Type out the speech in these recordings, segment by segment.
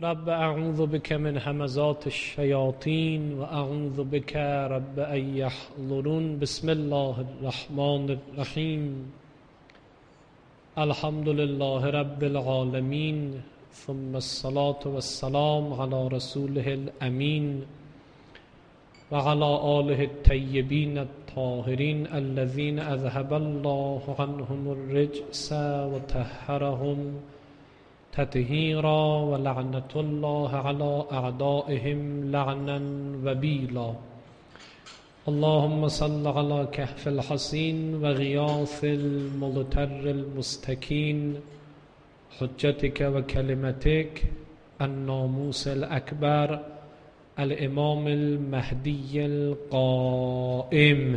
رب اعوذ بك من همزات الشیاطین و اعوذ بك رب ان یحضرون. بسم الله الرحمن الرحیم. الحمد لله رب العالمین، ثم الصلاة والسلام على رسوله الامین و على آله الطیبین الطاهرین الذین اذهب الله عنهم الرجس و طهرهم تطهیرا و لعنت الله على اعدائهم لعنا وبیلا. اللهم صل على كهف الحصین و غیاث المضطر المستکین حجتك و کلمتك الناموس الاکبر الامام المهدی القائم.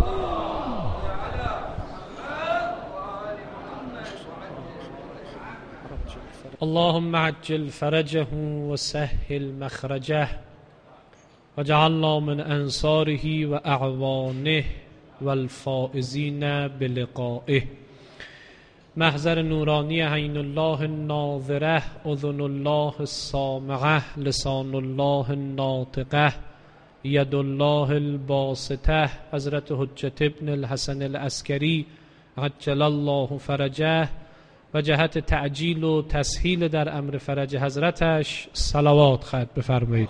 اللهم عجل فرجه وسهل مخرجه واجعلنا من انصاره و اعوانه والفائزین بلقائه. محضر نورانی عین الله الناظره، اذن الله السامعه، لسان الله الناطقه، ید الله الباسطه، حضرت حجت ابن الحسن العسکری عجل الله فرجه و جهت تعجیل و تسهیل در امر فرج حضرتش صلوات ختم بفرمایید.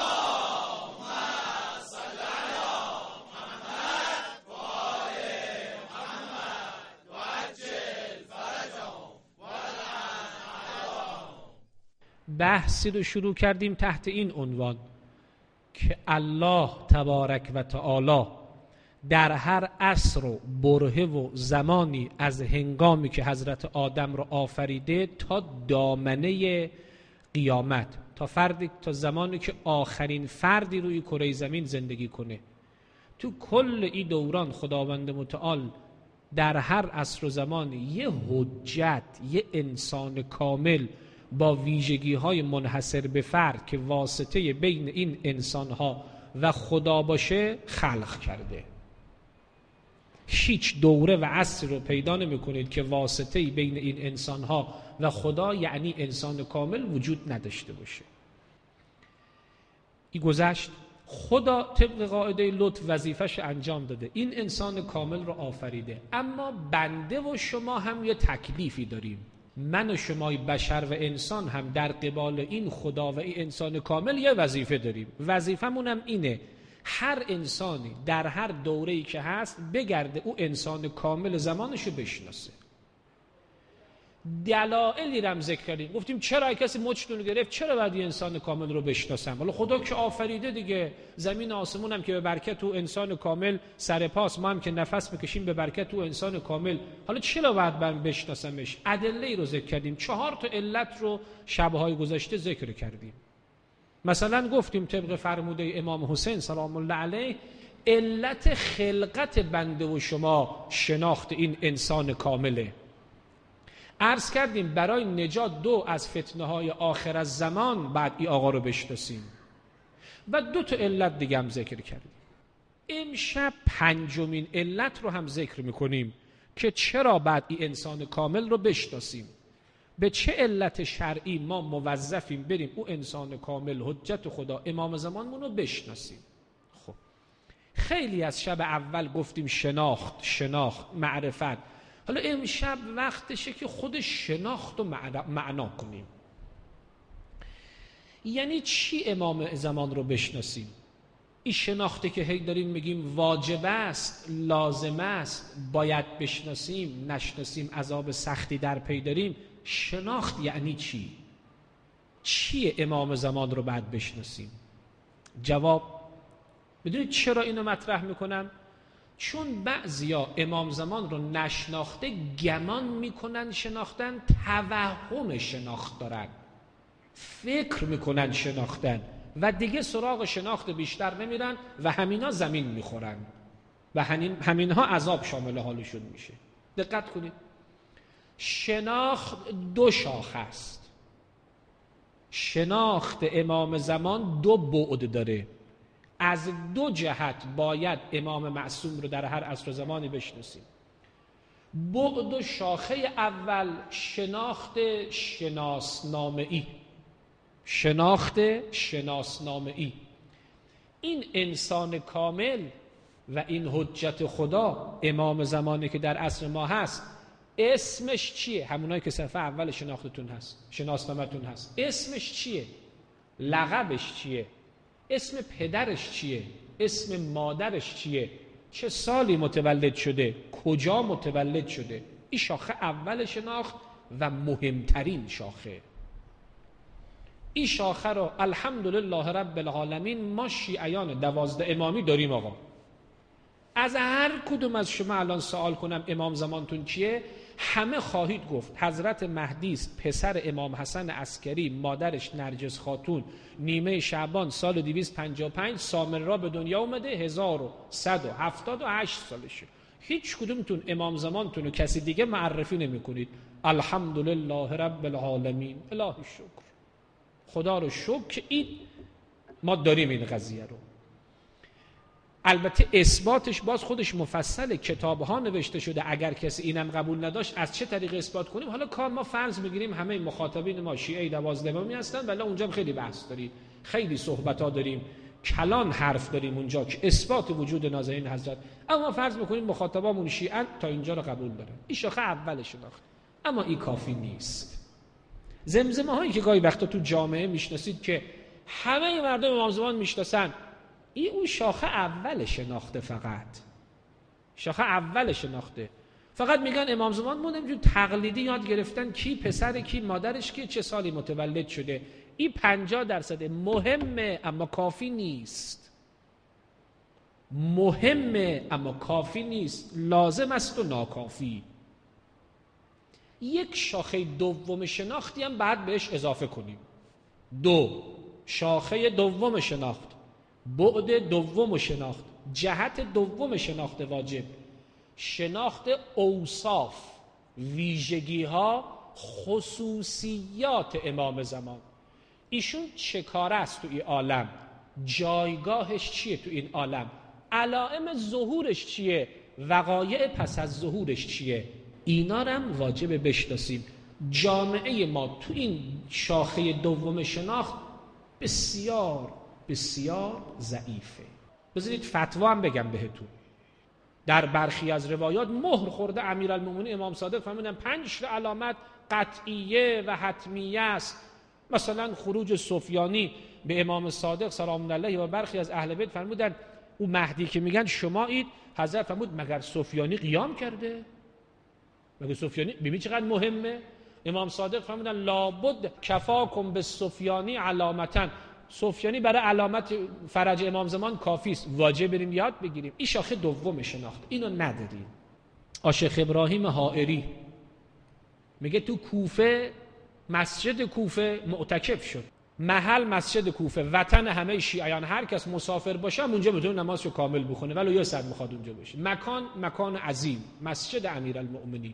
بحثی رو شروع کردیم تحت این عنوان که الله تبارک و تعالی در هر عصر و برهه و زمانی از هنگامی که حضرت آدم رو آفریده تا دامنه قیامت، تا زمانی که آخرین فردی روی کره زمین زندگی کنه، تو کل این دوران خداوند متعال در هر عصر و زمانی یه حجت، یه انسان کامل با ویژگی‌های منحصر به فرد که واسطه بین این انسان‌ها و خدا باشه خلق کرده. هیچ دوره و عصر رو پیدا نمی کنید که واسطه‌ای بین این انسان‌ها و خدا، یعنی انسان کامل، وجود نداشته باشه. این گذشت. خدا طبق قاعده لطف وظیفش انجام داده، این انسان کامل رو آفریده. اما بنده و شما هم یه تکلیفی داریم. من و شمای بشر و انسان هم در قبال این خدا و این انسان کامل یه وظیفه داریم. وظیفمون هم اینه هر انسانی در هر دوره‌ای که هست بگرده او انسان کامل زمانشو بشناسه. دلایلی رو هم ذکر کردیم، گفتیم چرا کسی مچتون رو گرفت، چرا باید انسان کامل رو بشناسم؟ ولی خدا که آفریده دیگه، زمین آسمون هم که به برکت او انسان کامل سر پاس، ما هم که نفس میکشیم به برکت او انسان کامل، حالا چرا باید من بشناسمش؟ ادله رو ذکر کردیم. 4 تا علت رو شب‌های گذشته ذکر کردیم. مثلا گفتیم طبق فرموده امام حسین سلام الله علیه، علت خلقت بنده و شما شناخت این انسان کامله. عرض کردیم برای نجات 2 از فتنه‌های آخر از زمان بعد این آقا رو بشناسیم و 2 تا علت دیگه هم ذکر کردیم. امشب 5مین علت رو هم ذکر میکنیم که چرا بعد این انسان کامل رو بشناسیم. به چه علت شرعی ما موظفیم بریم او انسان کامل حجت خدا امام زمانمون رو بشناسیم. خب خیلی از شب اول گفتیم شناخت معرفت. حالا امشب وقتشه که خود شناخت رو معنا کنیم. یعنی چی امام زمان رو بشناسیم؟ این شناخته که هی داریم میگیم واجب است، لازم است، باید بشناسیم، نشناسیم عذاب سختی در پی داریم. شناخت یعنی چی؟ چیه امام زمان رو باید بشناسیم؟ جواب بدونید چرا اینو مطرح میکنم؟ چون بعضیا امام زمان رو نشناخته گمان میکنن شناختن، توهم شناخت دارن، فکر میکنن شناختن و دیگه سراغ شناخت بیشتر نمیرن و همینا زمین میخورن و همینها عذاب شامل حالشون میشه. دقت کنید، شناخت 2 شاخه است. شناخت امام زمان 2 بعد داره. از 2 جهت باید امام معصوم رو در هر عصر و زمانی بشناسیم. بعد و شاخه اول شناخت شناسنامه‌ای، شناخت شناسنامه‌ای. این انسان کامل و این حجت خدا امام زمانی که در عصر ما هست، اسمش چیه؟ همونایی که صفحه اول شناختتون هست، شناسنامه‌تون هست. اسمش چیه؟ لقبش چیه؟ اسم پدرش چیه؟ اسم مادرش چیه؟ چه سالی متولد شده؟ کجا متولد شده؟ این شاخه اول شناخت و مهمترین شاخه. این شاخه رو الحمدلله رب العالمین ما شیعیان 12 امامی داریم. آقا از هر کدوم از شما الان سوال کنم امام زمانتون کیه، همه خواهید گفت حضرت مهدی است، پسر امام حسن عسکری، مادرش نرجس خاتون، نیمه شعبان سال 255 سامرا به دنیا اومده، 1178 سالشه. هیچ کدومتون امام زمانتون و کسی دیگه معرفی نمی کنید. الحمدلله رب العالمین، الهی شکر، خدا رو شکر که این ما داریم این قضیه رو. البته اثباتش باز خودش مفصله، کتاب ها نوشته شده. اگر کسی اینم قبول نداشت از چه طریق اثبات کنیم؟ حالا کار ما فرض میگیریم همه مخاطبین ما شیعه 12 امامی هستن، ولی اونجا خیلی بحث داریم، خیلی صحبت ها داریم، کلان حرف داریم اونجا که اثبات وجود نازنین حضرت. اما فرض میکنیم مخاطبامون شیعه تا اینجا رو قبول دارن. این شاخه اول شناخت، اما این کافی نیست. زمزمه هایی که گاهی وقتا تو جامعه میشناسید که همه مردم امام زمان میشناسن، این اون شاخه اول شناخته، فقط شاخه اول شناخته. فقط میگن امام زمان مونم تقلیدی یاد گرفتن کی پسر کی مادرش کی چه سالی متولد شده. این 50% مهمه اما کافی نیست. مهمه اما کافی نیست، لازم است و ناکافی. یک شاخه دوم شناختی هم بعد بهش اضافه کنیم. شاخه دوم شناخت، بعد دوم شناخت، جهت دوم شناخت واجب، شناخت اوصاف، ویژگی ها، خصوصیات امام زمان. ایشون چه کار است تو این عالم؟ جایگاهش چیه تو این عالم؟ علائم ظهورش چیه؟ وقایع پس از ظهورش چیه؟ اینا رو هم واجب بشناسیم. جامعه ما تو این شاخه دوم شناخت بسیار بسیار ضعیفه. بذارید فتوا هم بگم بهتون. در برخی از روایات مهر خورده امیرالمومنین امام صادق فرمودن 5 علامت قطعیه و حتمیه است. مثلا خروج سفیانی به امام صادق سلام علیه و برخی از اهل بیت فرمودن او مهدی که میگن شما اید، حضرت فرمود مگر سفیانی قیام کرده؟ مگر سفیانی ببین چقدر مهمه. امام صادق فرمودن لابد کفاکم بالسفیانی علامتن، سفیانی برای علامت فرج امام زمان کافی است، واجب بریم یاد بگیریم. این شاخه دوم شناخت، اینو نداریم. شیخ ابراهیم حائری میگه تو کوفه، مسجد کوفه معتکف شد، محل مسجد کوفه، وطن همه شیعیان، هر کس مسافر باشه اونجا بتونه نمازشو کامل بخونه ولو یه ساعت میخواد اونجا باشه. مکان عظیم، مسجد امیرالمؤمنین.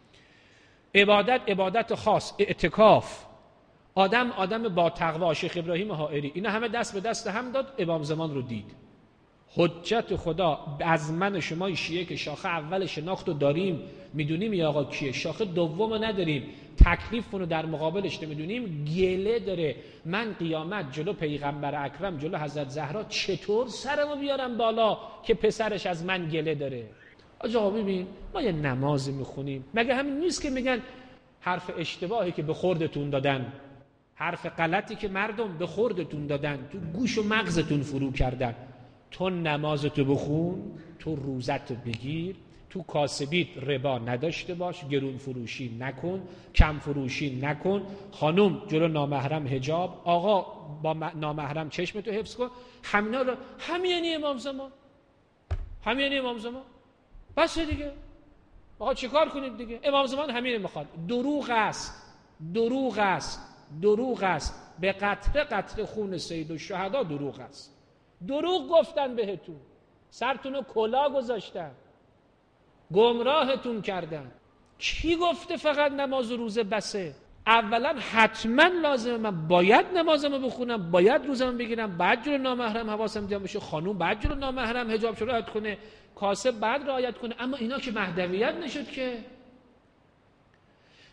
عبادت خاص، اعتکاف، آدم با تقوا. شیخ ابراهیم حائری اینا همه دست به دست هم داد، امام زمان رو دید. حجت خدا از من شما شیعه که شاخه اول شناخت رو داریم، میدونیم یا آقا کیه، شاخه دوم رو نداریم، تکلیف رو در مقابلش نمیدونیم، گله داره. من قیامت جلو پیغمبر اکرم، جلو حضرت زهرا چطور سرمو بیارم بالا که پسرش از من گله داره؟ آقا ببین ما یه نماز میخونیم، مگه همین نیست که میگن حرف اشتباهی که به خوردتون دادن، حرف غلطی که مردم به خوردتون دادن، تو گوش و مغزتون فرو کردن، تو نمازتو بخون، تو روزتو بگیر، تو کاسبیت ربا نداشته باش، گرون فروشی نکن، کم فروشی نکن، خانم جلو نامحرم حجاب، آقا با نامحرم چشمتو حفظ کن. همینا رو همین امام زمان، همین امام زمان بس دیگه. آقا چیکار کنید دیگه؟ امام زمان همین میخواد. دروغ است، دروغ است، دروغ است. به قطره قطره خون سید الشهدا دروغ است. دروغ گفتن بهتون، سرتون رو کلا گذاشتن، گمراهتون کردن. کی گفته فقط نماز و روزه بسه؟ اولا حتما لازمه من باید نمازمو بخونم، باید روزمو بگیرم، بعد جلو نامحرم حواسم جمع بشه، خانوم بعد جلو نامحرم حجاب شو رعایت کنه، کاسب بعد رعایت کنه. اما اینا که مهدویت نشد که.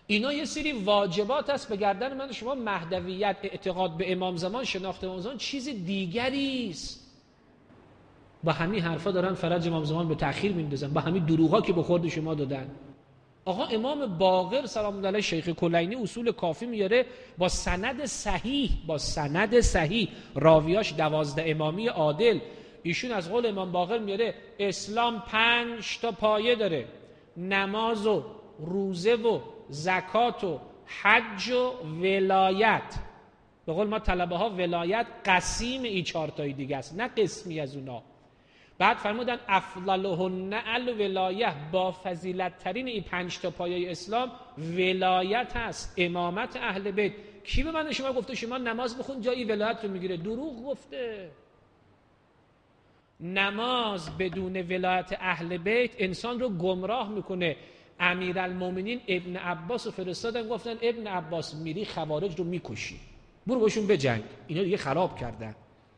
اینا یه سری واجبات است به گردن من شما. مهدویت، اعتقاد به امام زمان، شناخت امام زمان چیز دیگری است. با همین حرفا دارن فرج امام زمان به تأخیر میندازن، با همین دروغا که به خورد شما دادن. آقا امام باقر سلام الله علیه شیخ کلینی اصول کافی میاره با سند صحیح، راویاش 12 امامی عادل. ایشون از قول امام باقر میاره اسلام 5 تا پایه داره: نماز و روزه و زکات و حج و ولایت. به قول ما طلبه ها ولایت قسیم ای 4 تای دیگه است، نه قسمی از اونا. بعد فرمودن افضلهن الولایه، با فضیلت ترین این 5 تا پایه اسلام ولایت هست، امامت اهل بیت. کی به من شما گفته شما نماز بخون جایی ولایت رو میگیره؟ دروغ گفته. نماز بدون ولایت اهل بیت انسان رو گمراه میکنه. امیرالمومنین ابن عباس رو فرستادن، گفتن ابن عباس میری خوارج رو میکشی، برو باشون بجنگ، اینا دیگه خراب کردن.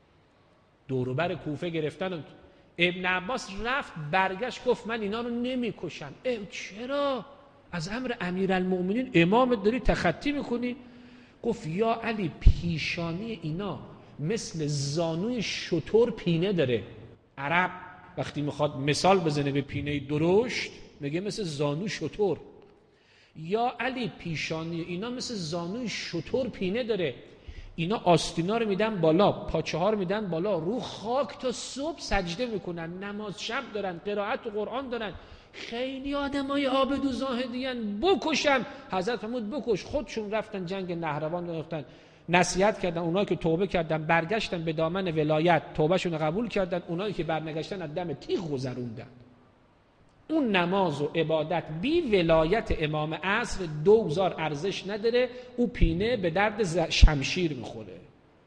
دوروبر کوفه گرفتن. ابن عباس رفت برگشت گفت من اینا رو نمیکشم. چرا؟ از امر امیرالمومنین امامت داری تخطی میکنی؟ گفت یا علی پیشانی اینا مثل زانوی شتر پینه داره. عرب وقتی میخواد مثال بزنه به پینه درشت میگه مثل زانو شتر. یا علی پیشانی اینا مثل زانوی شتر پینه داره. اینا آستینا رو میدن بالا، پاچه ها رو میدن بالا، رو خاک تا صبح سجده میکنن، نماز شب دارن، قرائت و قرآن دارن. خیلی آدمای عابد و زاهدین، بکشم. حضرت فرمود بکش. خودشون رفتن جنگ نهروان رفتن، نصیحت کردن. اونایی که توبه کردن برگشتن به دامن ولایت، توبهشون قبول کردن. اونایی که برنگشتن از دم تیغ گذروندن. اون نماز و عبادت بی ولایت امام عصر دوزار ارزش نداره. او پینه به درد شمشیر میخوره،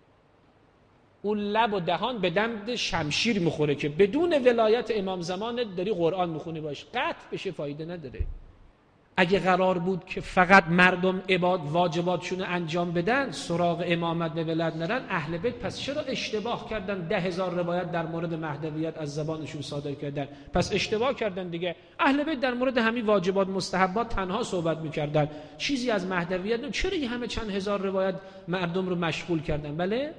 اون لب و دهان به درد شمشیر میخوره که بدون ولایت امام زمان داری قرآن میخونی باش، قطع بشه، فایده نداره. اگه قرار بود که فقط مردم واجباتشون انجام بدن، سراغ امامت به ولایت نرن، اهل بیت پس چرا اشتباه کردن؟ 10,000 روایت در مورد مهدویت از زبانشون صادر کردن. پس اشتباه کردن دیگه. اهل بیت در مورد همین واجبات مستحبات تنها صحبت میکردن، چیزی از مهدویت چرا این همه چند هزار روایت مردم رو مشغول کردن؟ بله.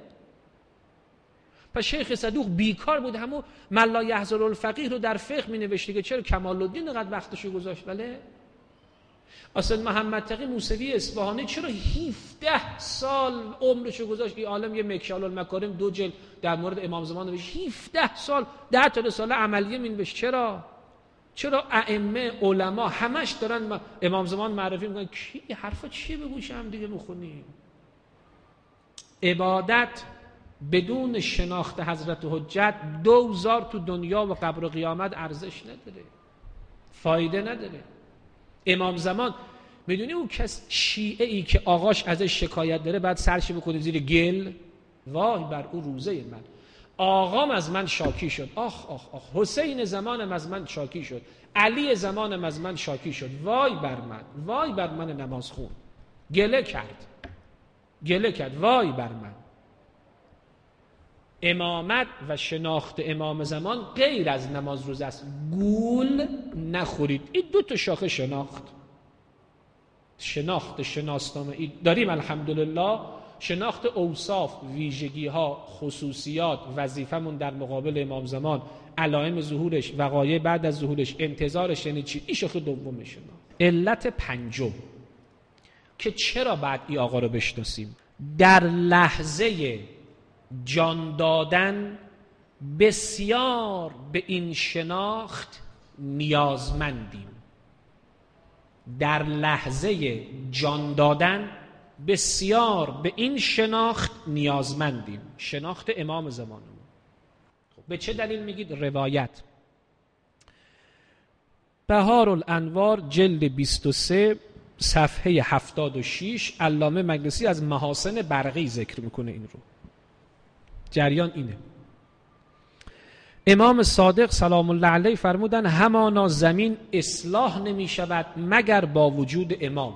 پس شیخ صدوق بیکار بود، همون من لا یحضر الفقیه رو در فقه می نوشت که چرا کمال الدین اینقدر وقتشو گذاشت؟ بله. اصلا محمد تقی موسوی اصفهانی چرا 17 سال عمرشو گذاشت؟ این عالم یه مکشال المکارم 2 جلد در مورد امام زمان نوشت، 17 سال 10 تا رساله عملیه مینوشت. چرا ائمه علما همش دارن امام زمان معرفی میکنن؟ کی حرفا چیه به گوش هم دیگه میخونیم؟ عبادت بدون شناخت حضرت حجت دوزار تو دنیا و قبر و قیامت ارزش نداره، فایده نداره. امام زمان میدونی اون کس شیعه ای که آقاش ازش شکایت داره بعد سرش بکنه زیر گل، وای بر او روزه من، آقام از من شاکی شد، آخ آخ آخ، حسین زمانم از من شاکی شد، علی زمانم از من شاکی شد، وای بر من نماز خون، گله کرد، وای بر من. امامت و شناخت امام زمان غیر از نماز روزه است. گول نخورید. این 2 تا شاخه شناخت شناسنامه داریم الحمدلله. شناخت اوصاف، ویژگی ها، خصوصیات، وظیفمون در مقابل امام زمان، علائم ظهورش، وقایع بعد از ظهورش، انتظارش یعنی چی، این شاخه دوم شناخت. علت پنجم که چرا بعد این آقا رو بشناسیم، در لحظه جان دادن بسیار به این شناخت نیازمندیم. در لحظه جان دادن بسیار به این شناخت نیازمندیم، شناخت امام زمانمون. به چه دلیل میگید؟ روایت بهار الانوار جلد 23 صفحه 76 علامه مقدسی از محاسن برقی ذکر میکنه. این رو جریان اینه. امام صادق سلام الله علیه فرمودن همانا زمین اصلاح نمی شود مگر با وجود امام،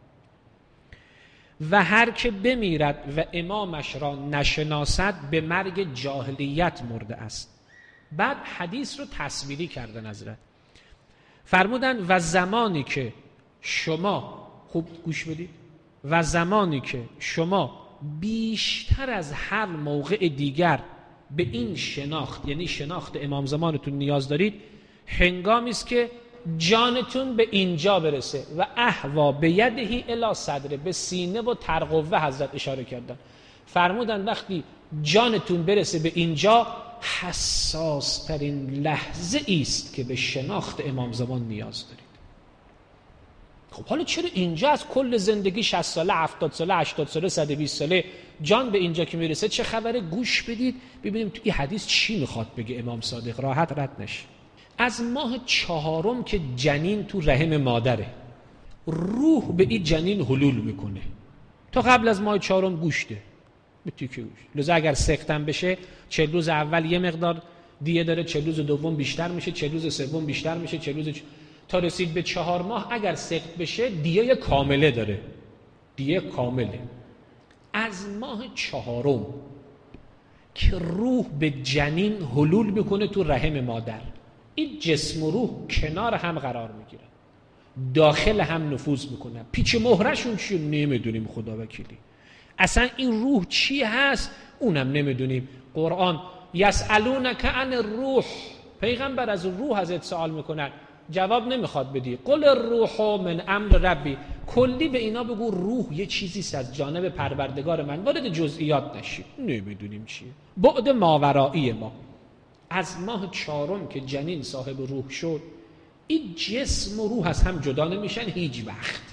و هر که بمیرد و امامش را نشناسد به مرگ جاهلیت مرده است. بعد حدیث رو تصویری کردن حضرت، فرمودن و زمانی که شما خوب گوش بدید. و زمانی که شما بیشتر از هر موقع دیگر به این شناخت، یعنی شناخت امام زمانتون نیاز دارید، هنگامی است که جانتون به اینجا برسه. و احوا به یدهی الی صدره، به سینه و ترقوه حضرت اشاره کردن. فرمودن وقتی جانتون برسه به اینجا، حساس ترین لحظه است که به شناخت امام زمان نیاز دارید. خب حالا چرا اینجا از کل زندگی 60 ساله، 70 ساله، 80 ساله، 120 ساله جان به اینجا که میرسه چه خبره؟ گوش بدید ببینیم تو این حدیث چی میخواد بگه امام صادق، راحت رد نشه. از ماه 4 که جنین تو رحم مادره، روح به این جنین حلول میکنه. تا قبل از ماه 4 گوشته به تیکه گوشت. لذا اگر سختم بشه 40 روز اول یه مقدار دیه داره، 40 روز دوم بیشتر میشه، 40 روز سوم بیشتر میشه، 40 روز تا رسید به 4 ماه اگر سخت بشه دیه کامله داره، دیه کامله. از ماه 4 که روح به جنین حلول میکنه تو رحم مادر، این جسم و روح کنار هم قرار میگیرن، داخل هم نفوذ میکنن. پیچ مهرشون چیه نمیدونیم، خدا وکیلی. اصلا این روح چی هست اونم نمیدونیم. قرآن یسألونک عن الروح، پیغمبر از روح ازت سوال میکنن، جواب نمیخواد بدی. قل الروح من امر ربی، کلی به اینا بگو روح یه چیزیست از جانب پروردگار من، وارد جزئیات نشید، نمیدونیم چیه. بعد ماورایی ما. از ماه 4 که جنین صاحب روح شد، این جسم و روح از هم جدا نمیشن هیچ وقت،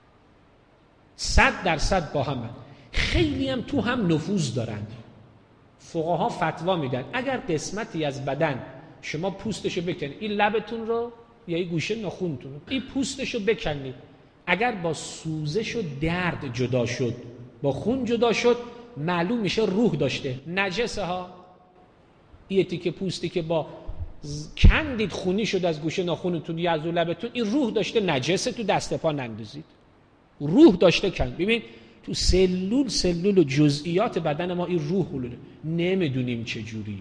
100% با هم. خیلی هم تو هم نفوذ دارن. فقها فتوا میدن اگر قسمتی از بدن شما پوستشو بکنید، این لبتون رو یا این گوشه ناخونتون رو، این پوستشو بکنید، اگر با سوزش و درد جدا شد، با خون جدا شد، معلوم میشه روح داشته. نجسه ها، یه تیکه پوستی که با کندید خونی شد از گوشه ناخونتون یا از لبتون، این روح داشته، نجسه، تو دست پا نندازید، روح داشته کند. ببین تو سلول و جزئیات بدن ما این روح حلوله، نمیدونیم چجوری.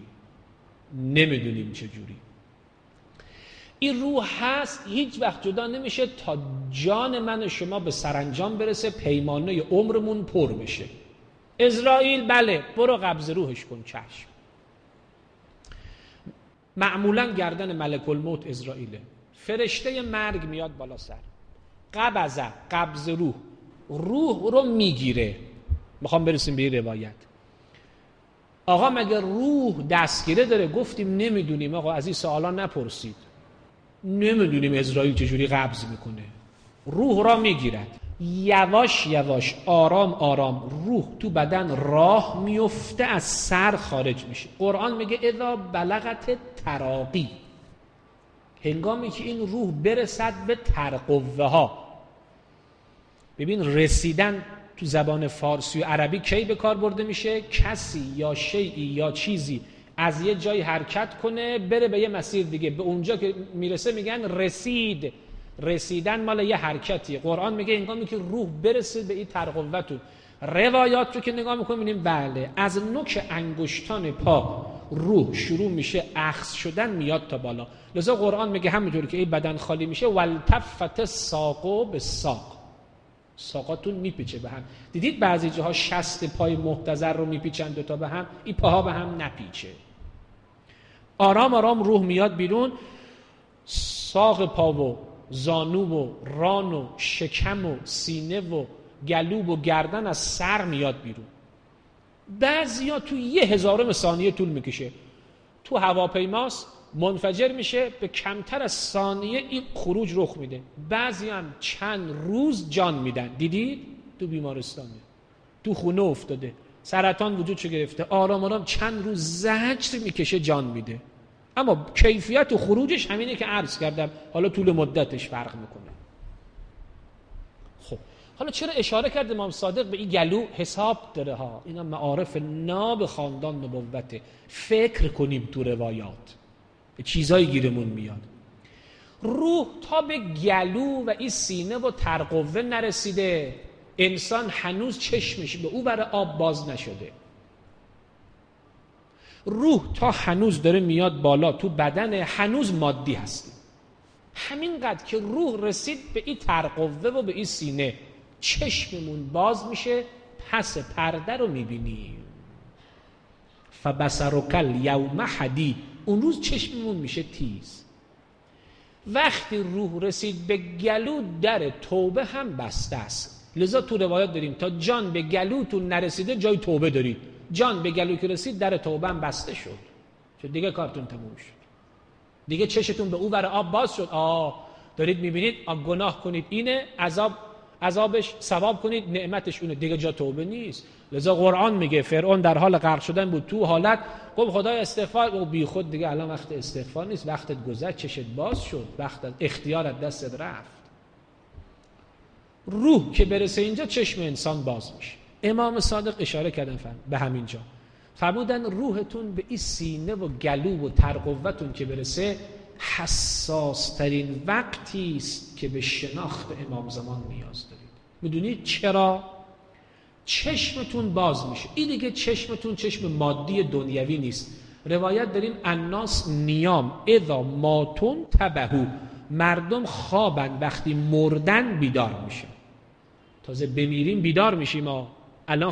این روح هست، هیچ وقت جدا نمیشه تا جان من و شما به سرانجام برسه، پیمانه عمرمون پر بشه. اسرائیل بله برو قبض روحش کن، چشم. معمولا گردن ملک الموت اسرائیله، فرشته مرگ میاد بالا سر، قبض روح رو میگیره. میخوام برسیم به این روایت. آقا مگه روح دستگیره داره؟ گفتیم نمیدونیم آقا، از این سوالا نپرسید، نمیدونیم اسرائیل چجوری قبض میکنه. روح را میگیرد، یواش یواش، آرام روح تو بدن راه میفته، از سر خارج میشه. قرآن میگه اذا بلغت تراقی، هنگامی که این روح برسد به ترقوه ها. ببین رسیدن تو زبان فارسی و عربی کی به کار برده میشه؟ کسی یا شیئی یا چیزی از یه جای حرکت کنه بره به یه مسیر دیگه، به اونجا که میرسه میگن رسید. رسیدن مال یه حرکتیه. قرآن میگه هنگامی که روح برسه به این ترقوتون. روایات رو که نگاه میکنیم میبینیم بله از نوک انگشتان پا روح شروع میشه اخذ شدن میاد تا بالا. لذا قرآن میگه همونطوری که این بدن خالی میشه والتفت الساق بالساق، ساقاتون میپیچه به هم. دیدید بعضی جاها شست پای محتضر رو میپیچن دوتا به هم، این پاها به هم نپیچه. آرام روح میاد بیرون، ساق پا و زانو و ران و شکم و سینه و گلو و گردن از سر میاد بیرون. بعضیا تو 1000 ثانیه طول میکشه. تو هواپیماست منفجر میشه، به کمتر از ثانیه این خروج رخ میده. بعضی هم چند روز جان میدن. دیدید تو بیمارستانه، تو خونه افتاده، سرطان وجودشو گرفته، آرام چند روز زجر میکشه جان میده. اما کیفیت و خروجش همینه که عرض کردم، حالا طول مدتش فرق میکنه. خب حالا چرا اشاره کرده امام صادق به این گلو؟ حساب داره ها، اینا معارف ناب خاندان نبوته. فکر کنیم تو روایات، چیزایی گیرمون میاد. روح تا به گلو و این سینه و ترقوه نرسیده، انسان هنوز چشمش به او برای آب باز نشده. روح تا هنوز داره میاد بالا تو بدن، هنوز مادی هستی، همینقدر که روح رسید به این ترقوه و به این سینه، چشممون باز میشه، پس پرده رو میبینیم. فبصرک الیوم حدید، اون روز چشممون میشه تیز. وقتی روح رسید به گلو، در توبه هم بسته است. لذا تو روایات داریم تا جان به گلوتون نرسیده جای توبه دارید. جان به گلو که رسید در توبه هم بسته شد، چون دیگه کارتون تموم شد، دیگه چشتون به او ور آب باز شد. دارید میبینید گناه کنید اینه، عذابش ثواب کنید نعمتش اونه، دیگه جا توبه نیست. لذا قرآن میگه فرعون در حال غرق شدن بود، تو حالت گفت خدای استغفار، و بی خود دیگه الان وقت استغفار نیست، وقتت گذشت، چشت باز شد، وقت اختیارت دستت رفت. روح که برسه اینجا چشم انسان باز میشه. امام صادق اشاره کردن به همینجا، فرمودن روحتون به این سینه و گلو و ترقوتون که برسه حساس ترین وقتی است که به شناخت امام زمان نیاز دارید. میدونید چرا؟ چشمتون باز میشه. این دیگه چشمتون چشم مادی دنیوی نیست. روایت داریم الناس نیام اذا ماتون تبهو، مردم خوابن وقتی مردن بیدار میشه. تازه بمیریم بیدار میشیم. ما الان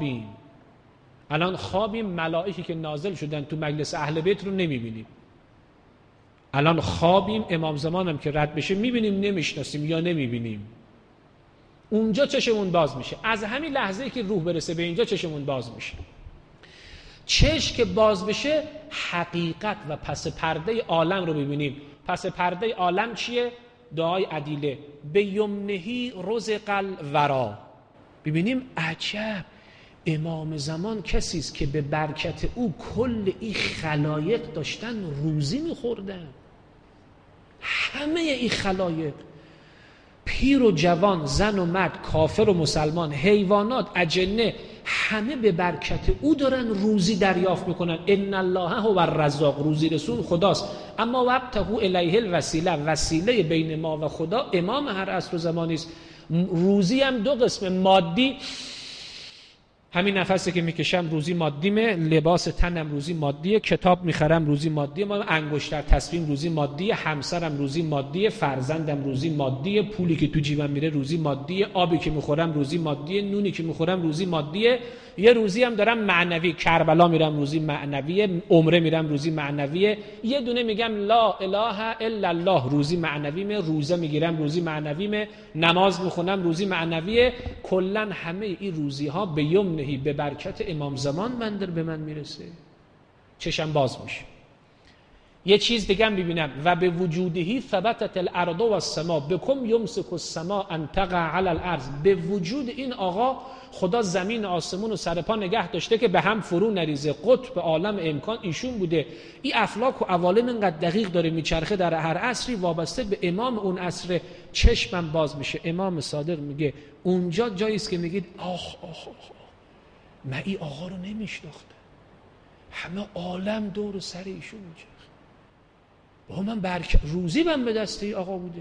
خوابیم، ملائکی که نازل شدن تو مجلس اهل بیت رو نمیبینیم. الان خوابیم، امام زمان هم که رد بشه میبینیم نمیشناسیم یا نمیبینیم. اونجا چشمون باز میشه. از همین لحظه که روح برسه به اینجا چشمون باز میشه. چشم که باز بشه حقیقت و پس پرده عالم رو ببینیم. پس پرده عالم چیه؟ دعای عدیله به یمنهی رزق الورا. ببینیم عجب، امام زمان کسی است که به برکت او کل این خلایق داشتن روزی میخوردن. همه این خلایق، پیر و جوان، زن و مرد، کافر و مسلمان، حیوانات، اجنه، همه به برکت او دارن روزی دریافت میکنن. ان الله هو الرزاق، روزی رسول خداست. اما وابتغوا الیه الوسیله، وسیله بین ما و خدا امام هر عصر و زمانی است. روزی هم دو قسم، مادی، همین نفسی که میکشم روزی مادیمه، لباس تنم روزی مادیه، کتاب میخرم روزی مادیه، ما انگشتر تصویم روزی مادیه، همسرم روزی مادیه، فرزندم روزی مادیه، پولی که تو جیبم میره روزی مادیه، آبی که میخورم روزی مادیه، نونی که میخورم روزی مادیه. یه روزی هم دارم معنوی، کربلا میرم روزی معنویه، عمره میرم روزی معنویه. یه دونه میگم لا اله الا الله روزی معنویمه، روزه میگیرم روزی معنویمه، نماز میخونم روزی معنویه. کلا همه این روزی ها به یمنهی، به برکت امام زمان من به من میرسه. چشم باز میشه. یه چیز دیگه هم ببینم، و به وجودهی ثبتت الارض و السما بکم یمسک السما ان تقع علی الارض. به وجود این آقا خدا زمین آسمون رو سر پا نگه داشته که به هم فرو نریزه. قطب عالم امکان ایشون بوده. این افلاک و عوالم اینقدر دقیق داره میچرخه در هر عصری، وابسته به امام اون عصر. چشمم باز میشه. امام صادق میگه اونجا جایی است که میگید آخ من این آقا رو نمیشناختم، همه عالم دور سر ایشون میچرخه. با من روزی من به دست ای آقا بوده،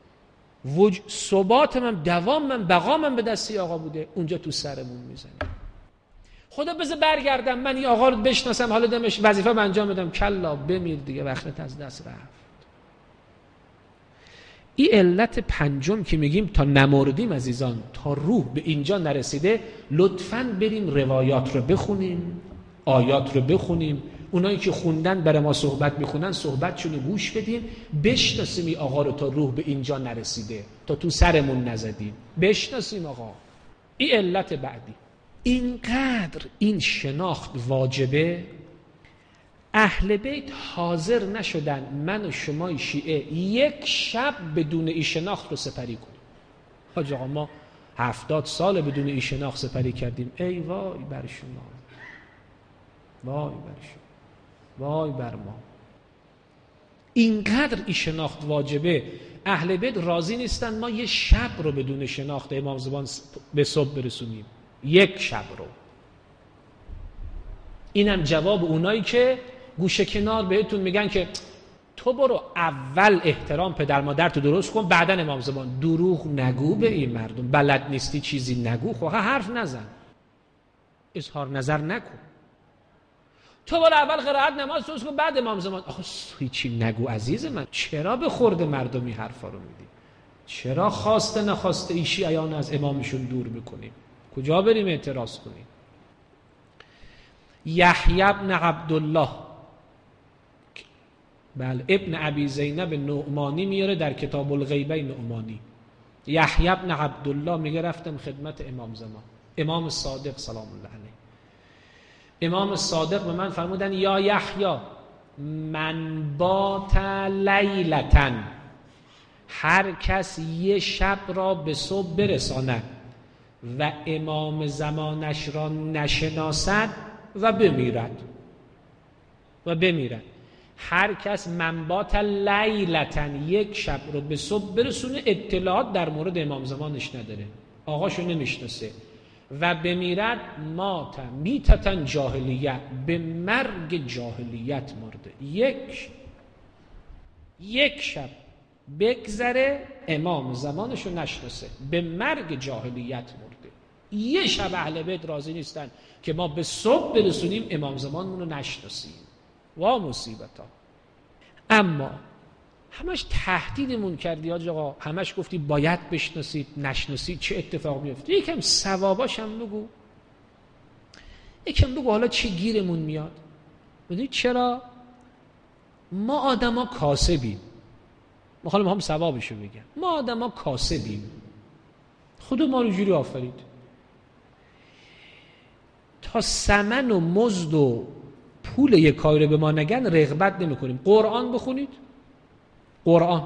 ثبات من، دوام من، بقا من به دست ای آقا بوده. اونجا تو سرمون میزنه. خدا بذار برگردم من این آقا رو بشناسم، حالا دمش وظیفه من انجام بدم. کلا بمیر دیگه، وقتت از دست رفت. این علت پنجم که میگیم تا نمردیم عزیزان، تا روح به اینجا نرسیده، لطفاً بریم روایات رو بخونیم، آیات رو بخونیم، اونایی که خوندن برای ما صحبت میخونن صحبتشون رو گوش بدیم، بشناسیم این آقا رو تا روح به اینجا نرسیده، تا تو سرمون نزدیم، بشناسیم آقا. این علت بعدی. اینقدر این شناخت واجبه، اهل بیت حاضر نشدن من و شمای شیعه یک شب بدون این شناخت رو سپری کنیم. حاج آقا ما 70 سال بدون این شناخت سپری کردیم. ای وای بر شما، وای بر شما، وای بر ما. اینقدر این شناخت واجبه، اهل بیت راضی نیستن ما یه شب رو بدون شناخت امام زمان به صبح برسونیم. یک شب رو. اینم جواب اونایی که گوشه کنار بهتون میگن که تو برو اول احترام پدر مادر تو درست کن، بعدا امام زمان. دروغ نگو به این مردم. بلد نیستی چیزی نگو، خب حرف نزن، اظهار نظر نکن. تو برو اول قرائت نماز درست کن بعد امام زمان. آخه هیچی نگو عزیز من، چرا به خورد مردمی حرفا رو میدی؟ چرا خواسته نخواسته ایشی ایان از امامشون دور بکنیم؟ کجا بریم اعتراض کنیم؟ یحیی ابن عبدالله، بله، ابن ابی زینب نعمانی میاره در کتاب الغیبه نعمانی. یحیی ابن عبدالله میگه رفتم خدمت امام زمان، امام صادق سلام الله علیه. امام صادق به من فرمودن یا یحیی من بات لیلتن، هر کس یه شب را به صبح برساند و امام زمانش را نشناسد و بمیرد هر کس منبات لیلتن، یک شب رو به صبح برسونه، اطلاعات در مورد امام زمانش نداره، آقاشو نمیشناسه و بمیرد، مات میتتن جاهلیت، به مرگ جاهلیت مرده. یک شب بگذره امام زمانشو نشناسه، به مرگ جاهلیت مرده. یه شب اهل بیت راضی نیستن که ما به صبح برسونیم امام زمانمونو نشناسیم. وا مصیبتا. اما همش تهدیدمون کردی آقا، همش گفتی باید بشناسید، نشناسید چه اتفاق میفته. یکم ثواباش هم بگو، یکم بگو حالا چه گیرمون میاد. میدونید چرا؟ ما آدما کاسبیم. حالا ما هم ثوابشو بگم، ما آدما کاسبیم. خدا ما رو جوری آفرید تا ثمن و مزد و پول یک کاری به ما نگن رغبت نمی کنیم. قرآن بخونید، قرآن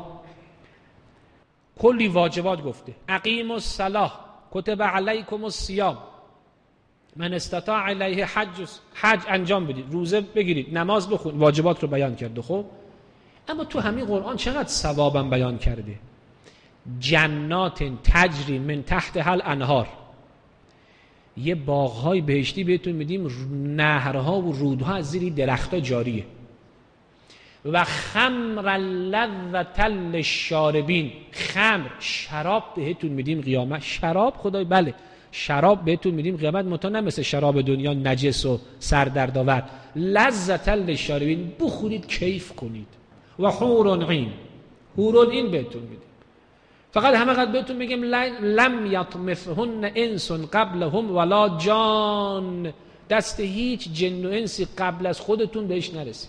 کلی واجبات گفته، اقیموا الصلاة کتب علیکم الصیام من استطاع الیه حج انجام بدید، روزه بگیرید، نماز بخونید، واجبات رو بیان کرده. خب اما تو همین قرآن چقدر ثوابم بیان کرده. جنات تجری من تحت هل انهار، یه باغ‌های بهشتی بهتون میدیم، نهرها و رودها از زیر درخت‌ها جاریه. و خمر لذة للشاربین، خمر شراب بهتون میدیم قیامت. شراب خدای بله، شراب بهتون میدیم قیامت، متا نه مثل شراب دنیا نجس و سردردآور. لذة للشاربین، بخورید کیف کنید. و حور عین، حور عین بهتون میدیم. فقط همه قد بهتون میگم لم یطمثهن انس قبلهم ولا جان، دست هیچ جن و انسی قبل از خودتون بهش نرسید.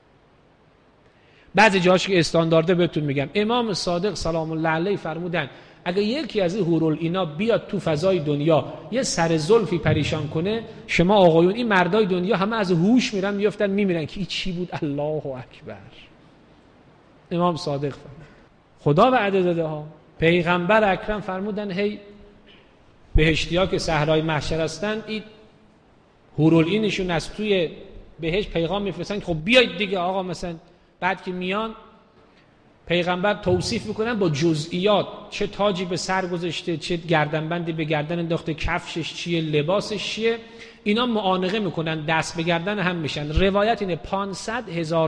بعضی جاهاش که استاندارده بهتون میگم، امام صادق سلام الله علیه فرمودن اگه یکی از این حورالعینا بیاد تو فضای دنیا یه سر زلفی پریشان کنه، شما آقایون این مردای دنیا همه از هوش میرن میافتن میمیرن که این چی بود. الله اکبر. امام صادق فرمود خدا وعده داده ها. پیغمبر اکرم فرمودن هی بهشتی‌ها که صحرای محشر هستن، این حورالعینشون از توی بهشت پیغام میفرستن که خب بیاید دیگه آقا. مثلا بعد که میان پیغمبر توصیف میکنن با جزئیات، چه تاجی به سر گذاشته، چه گردنبندی به گردن انداخته، کفشش چیه، لباسش چیه، اینا معانقه میکنن، دست به گردن هم میشن. روایت اینه 500,000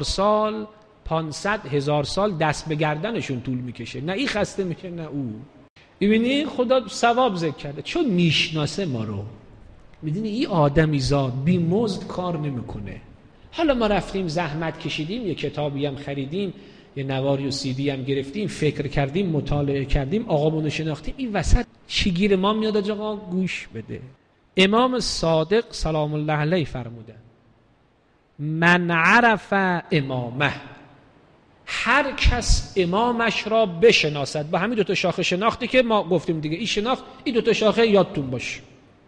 سال دست به گردنشون طول میکشه، نه این خسته میشه نه او. ببینی خدا ثواب ذکر کرده چون میشناسه ما رو. میدونی این آدمی زاد بی مزد کار نمیکنه. حالا ما رفتیم زحمت کشیدیم، یه کتابی هم خریدیم، یه نواری و CD هم گرفتیم، فکر کردیم، مطالعه کردیم، آقامونو شناختیم، این وسط چی گیر ما میاد آقا؟ گوش بده. امام صادق سلام الله علیه فرمودن من عرف امامه، هر کس امامش را بشناسد. با همین دوتا شاخه شناختی که ما گفتیم دیگه، این شناخت، این دوتا شاخه یادتون باشه.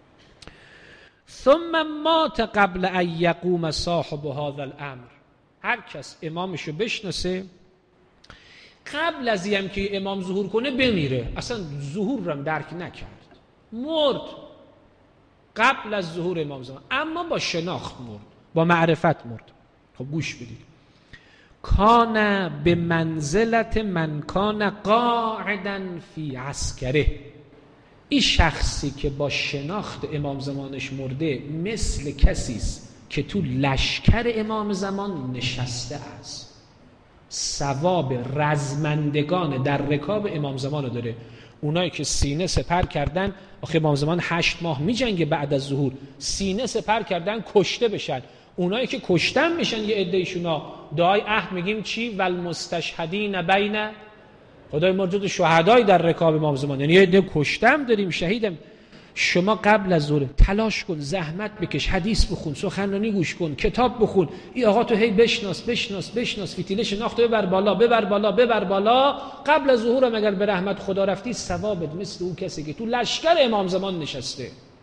ثم مات قبل ان یقوم صاحب هذا الامر، هر کس امامش رو بشناسه قبل از اینکه که امام ظهور کنه بمیره، اصلا ظهور رو درک نکرد، مرد قبل از ظهور امام زمان، اما با شناخت مرد، با معرفت مرد. خب گوش بدید. کان به منزلت من کان قاعدا فی عسکره، این شخصی که با شناخت امام زمانش مرده مثل کسی است که تو لشکر امام زمان نشسته است. ثواب رزمندگان در رکاب امام زمان رو داره. اونایی که سینه سپر کردن، آخه امام زمان 8 ماه می جنگه بعد از ظهور، سینه سپر کردن کشته بشن، اونایی که کشتن میشن یه عده‌ایشونا دعای عهد میگیم چی؟ والمستشهدین بین، خدای موجود شهدای در رکاب امام زمان، یعنی یه عده کشتم داریم، شهیدم. شما قبل از ظهر تلاش کن، زحمت بکش، حدیث بخون، سخنرانی گوش کن، کتاب بخون، این آقا تو هی بشناس، فتیله شناخت ببر بالا. قبل از ظهر اگر به رحمت خدا رفتی ثوابت مثل اون کسی که تو لشکر امام زمان نشسته.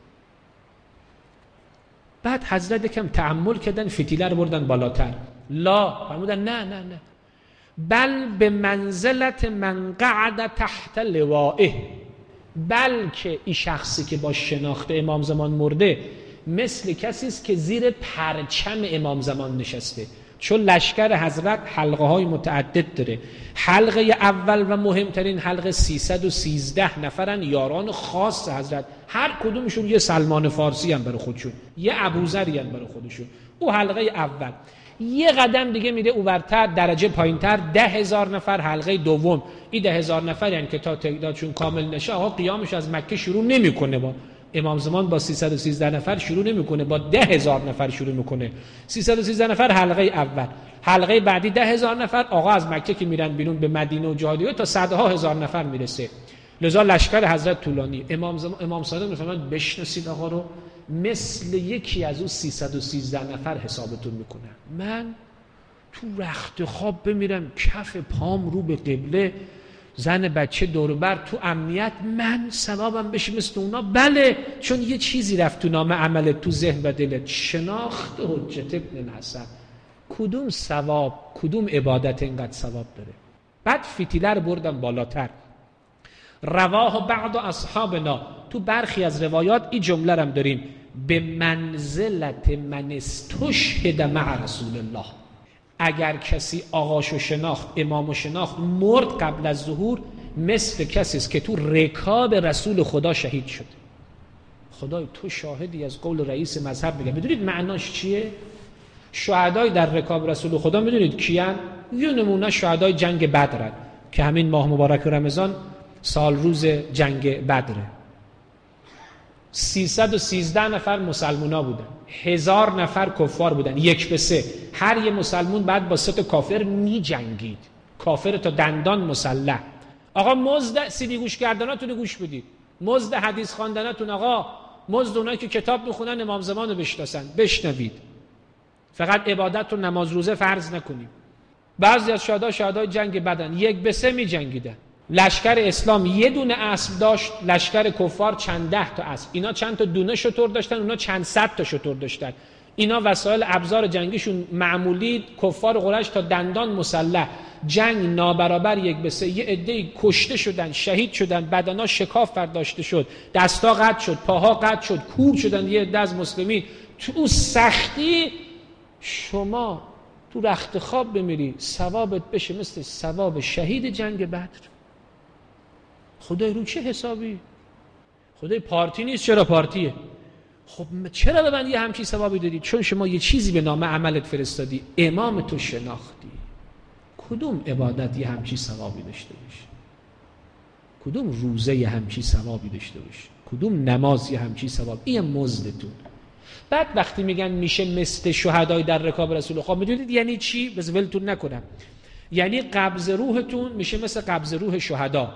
بعد حضرت کم تأمل کردن، فتیله رو بردن بالاتر. لا، فرمودن نه بل به منزلت من قعد تحت لوائه، بلکه این شخصی که با شناخت امام زمان مرده مثل کسی است که زیر پرچم امام زمان نشسته. چون لشکر حضرت حلقه های متعدد داره. حلقه اول و مهمترین حلقه 313 نفرن، یاران خاص حضرت، هر کدومشون یه سلمان فارسی هم برای خودشون، یه ابوذری هم برای خودشون. او حلقه اول. یه قدم دیگه میره اونورتر، درجه پایینتر، 10,000 نفر حلقه دوم. این 10,000 نفر یعنی که تا تعدادشون کامل نشه آقا قیامش از مکه شروع نمیکنه. با امام زمان با 313 نفر شروع نمیکنه، با 10,000 نفر شروع میکنه. 313 نفر حلقه اول، حلقه بعدی 10,000 نفر. آقا از مکه که میرن بیرون به مدینه و جاهای دیگه تا صدها هزار نفر میرسه. لذا لشکر حضرت طولانی. امام صادق میفهمن بشناسید آقا رو، مثل یکی از اون 313 نفر حسابتون میکنن. من تو رخت خواب بمیرم، کف پام رو به قبله، زن بچه دور بر، تو امنیت، من ثوابم بشه مثل اونا؟ بله، چون یه چیزی رفت تو نام عملت، تو ذهن و دلت، شناخت حجت ابن الحسن. کدوم ثواب، کدوم عبادت اینقدر ثواب داره؟ بعد فتیله رو بردم بالاتر. رواه بعض اصحابنا، تو برخی از روایات این جمله رو هم داریم، به منزلت من استشهد مع رسول الله. اگر کسی آقاشو شناخت، امامو شناخت، مرد قبل از ظهور، مثل کسی است که تو رکاب رسول خدا شهید شد. خدای تو شاهدی از قول رئیس مذهب میگه. میدونید معناش چیه؟ شهدای در رکاب رسول خدا میدونید کیان؟ یه نمونه شهدای جنگ بدر که همین ماه مبارک رمضان سال روز جنگ بدره. 313 نفر مسلمونا بودن، 1000 نفر کفار بودن، 1 به 3. هر یه مسلمون بعد با 3 تا کافر می جنگید، کافر تا دندان مسلح. آقا مزد سیدی گوش کردناتون گوش بدید، مزد حدیث خواندناتون، آقا مزد اونایی که کتاب میخونن امام زمان رو بشناسن بشنوید. فقط عبادت و نماز روزه فرض نکنیم. بعضی از شهدای جنگ بدن 1 به 3 می جنگیدن. لشکر اسلام یه دونه اسب داشت، لشکر کفار چند ده تا اسب. اینا چند تا دونه شتر داشتن، اونا چند صد تا شتر داشتن. اینا وسایل ابزار جنگیشون معمولی، کفار قریش تا دندان مسلح. جنگ نابرابر 1 به 3. یه عده‌ای کشته شدن، شهید شدن، بدنا شکاف برداشته شد، دستا قطع شد، پاها قطع شد، کور شدن یه عده از مسلمین. تو سختی شما تو رخت خواب بمیری، ثوابت بشه مثل ثواب شهید جنگ بدر. خدای رو چه حسابی؟ خدای پارتی نیست. چرا پارتیه؟ خب چرا به من یه همچین ثوابی دادی؟ چون شما یه چیزی به نام عملت فرستادی، امام تو شناختی. کدوم عبادت یه همچین ثوابی داشته باشه؟ کدوم روزه یه همچین ثوابی داشته باشه؟ کدوم نماز یه همچین ثواب؟ این مزدتون. بعد وقتی میگن میشه مثل شهدای در رکاب رسول خدا، میدونید یعنی چی؟ بس ولتون نکنم. یعنی قبض روحتون میشه مثل قبض روح شهدا.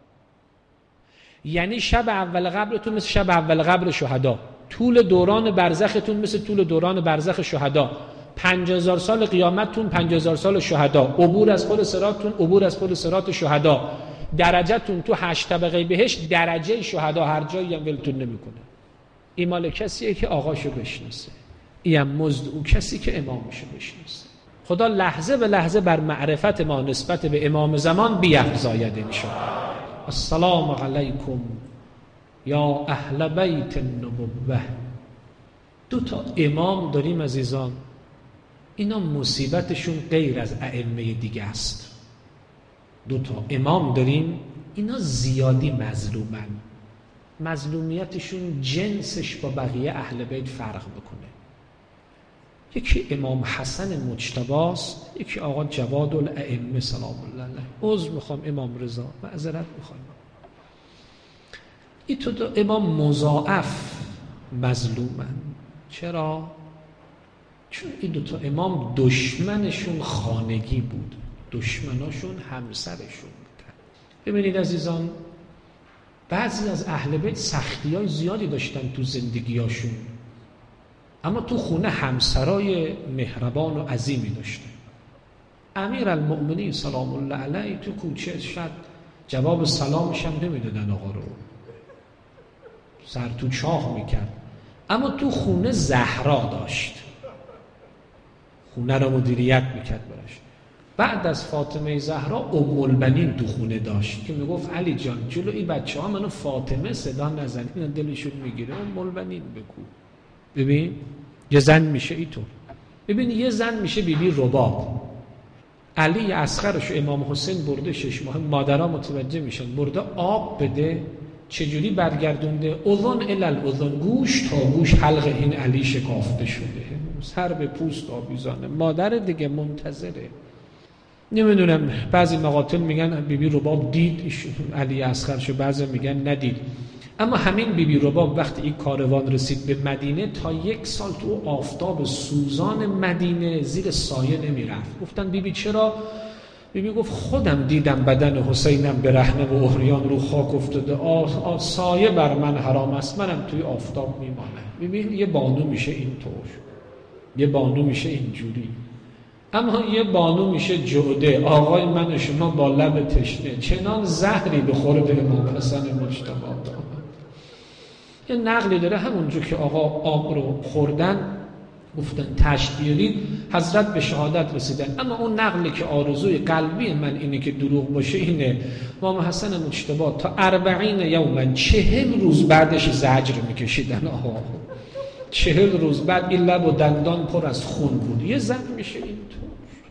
یعنی شب اول قبرتون مثل شب اول قبر شهدا، طول دوران برزختون مثل طول دوران برزخ شهدا، 50,000 سال قیامتتون 50,000 سال شهدا، عبور از پل صراطتون عبور از پل صراط شهدا، درجهتون تو 8 طبقه بهشت درجه شهدا، هر جایی هم ولتون نمیکنه. این مال کسیه که آقاشو بشناسه، این هم مزد او کسی که امامشو بشناسه. خدا لحظه به لحظه بر معرفت ما نسبت به امام زمان بیفزاید انشاءالله. السلام علیکم یا اهل بیت النبوه. 2 تا امام داریم عزیزان، اینا مصیبتشون غیر از ائمه دیگه است. 2 تا امام داریم، اینا زیادی مظلومن، مظلومیتشون جنسش با بقیه اهل بیت فرق بکنه. یکی امام حسن مجتباست، یکی آقا جواد الائمه سلام الله علیه. عذر میخوام امام رضا، معذرت میخوام. این تو امام مضاعف مظلومن. چرا؟ چون این دوتا امام دشمنشون خانگی بود، دشمناشون همسرشون بودن. ببینید عزیزان، بعضی از اهل بیت سختی‌های زیادی داشتن تو زندگیاشون، اما تو خونه همسرای مهربان و عظیمی داشتن. امیرالمؤمنین سلام الله علیه تو کوچه شد جواب سلامش هم نمیدادن آقا رو، سر تو چاه میکرد. اما تو خونه زهرا داشت، خونه رو مدیریت میکرد براش. بعد از فاطمه زهرا ام البنین تو خونه داشت که میگفت علی جان جلو این بچه ها منو فاطمه صدا نزنید، اینا دلشون میگیره، ام البنین بگو. ببین یه زن میشه اینطور. ببین یه زن میشه بیبی رباب. علی اصغرش و امام حسین برده 6 ماه، مادرها متوجه میشن، برده آب بده، چجوری برگردونده؟ اذن الاذن، گوش تا گوش حلق این علی شکافته شده، سر به پوست آویزانه. مادر دیگه منتظره. نمیدونم بعضی مقاتل میگن بیبی رباب دید علی اصغرشو، بعضی میگن ندید. اما همین بیبی رباب وقتی این کاروان رسید به مدینه، تا 1 سال تو آفتاب سوزان مدینه زیر سایه نمیرفت. گفتن بیبی چرا؟ بیبی گفت خودم دیدم بدن حسینم برهنه و احریان رو خاک افتاده، سایه بر من حرام است، منم توی آفتاب میمانم. بیبی یه بانو میشه اینطور، یه بانو میشه اینجوری. اما یه بانو میشه جوده. آقای من و شما با لب تشنه چنان زهری به خورد امام حسن مجتبی داد. یه نقلی داره همونجور که آقا آب رو خوردن گفتن تشت بیارید، حضرت به شهادت رسیدن. اما اون نقلی که آرزوی قلبی من اینه که دروغ باشه اینه، امام حسن مجتبی تا 40 یوما 40 روز بعدش زجر میکشیدن. آقا 40 روز بعد این لب و دندان پر از خون بود. یه زن میشه اینطور،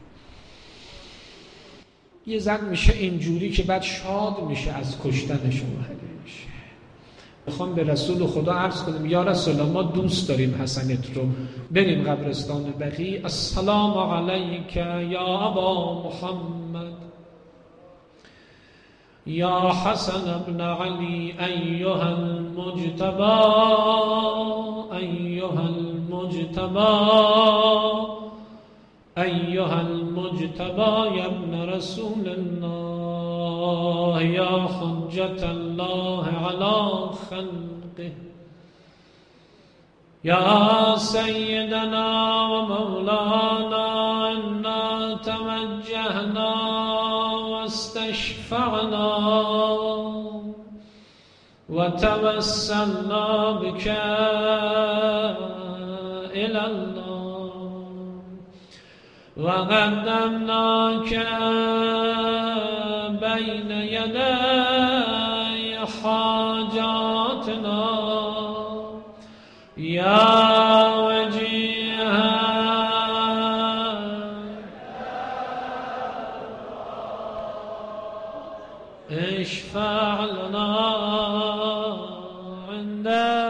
یه زن میشه اینجوری که بعد شاد میشه از کشتنشون. میشه میخوام به رسول خدا عرض کنم یا رسول الله ما دوست داریم حسنت رو، بریم قبرستان بقیع. السلام علیک یا ابا محمد یا حسن ابن علی ایها المجتبی ایها المجتبی ایها المجتبی ابن رسول الله یا حجت الله علی خلقه یا سیدنا و مولانا انا توجهنا و استشفعنا و توسلنا بك الى الله و قدمناک بین یدی حاجاتنا یا وجیها اشفع لنا عند